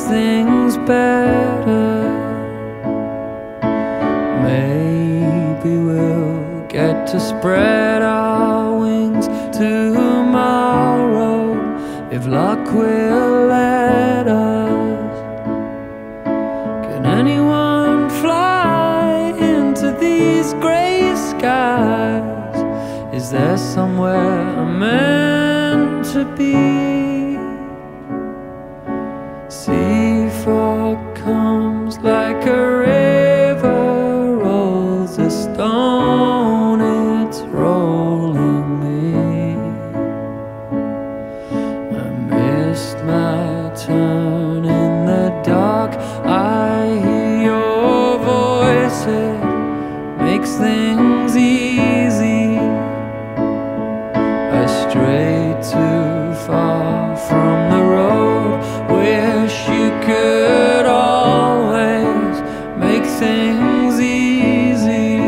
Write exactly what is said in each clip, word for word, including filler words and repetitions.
things better. Maybe we'll get to spread our wings tomorrow, if luck will let us. Can anyone fly into these gray skies? Is there somewhere I'm meant to be? Sea fog comes like a river, rolls a stone, it's rolling me. I missed my turn in the dark. I hear your voice, it makes things easy. I strayed too far from the road. Wish you could always make things easy.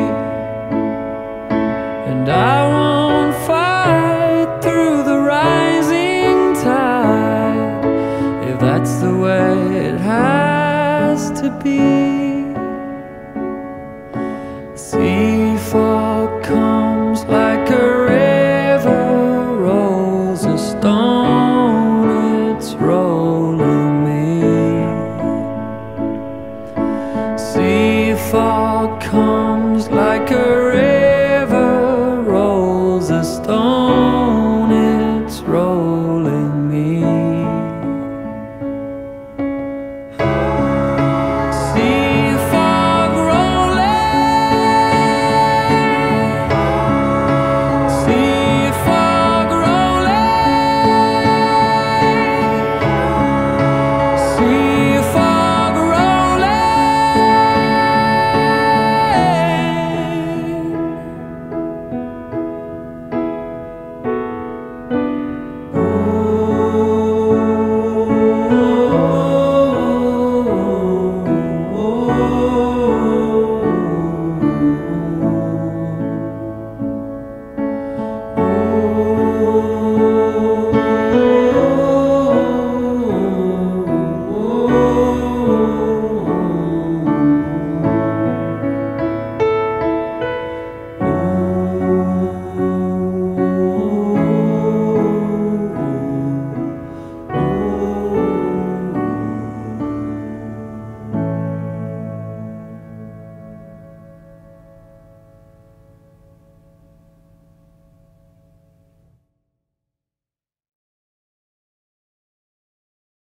And I won't fight through the rising tide, if that's the way it has to be. Sea fog comes like a river, rolls a stone, it's rolling me. Sea fog comes